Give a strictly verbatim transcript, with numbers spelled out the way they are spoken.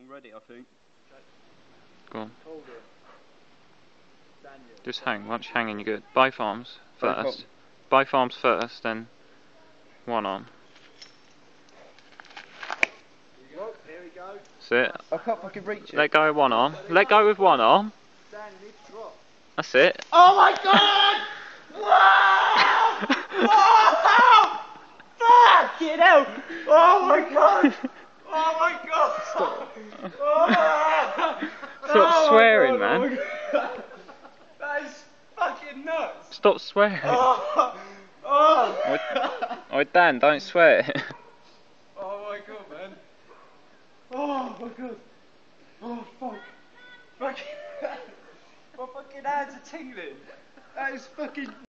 ready, I think. Go on. Hold it. Daniel. Just hang. Once you're hanging, you're good. Both arms first. Both arms first, then one arm. Well, here we go. That's it. I can't fucking reach it. Let go with one arm. Let go with one arm. Dan, you need to drop. That's it. Oh my god! Wow! Fucking hell! Oh my god! Oh my god! Stop, Oh! Stop Oh swearing, god, man. Oh that is fucking nuts! Stop swearing. Oh! Oh! Oh, Dan, don't swear. Oh my god, man. Oh my god. Oh fuck. Fucking. My fucking hands are tingling. That is fucking.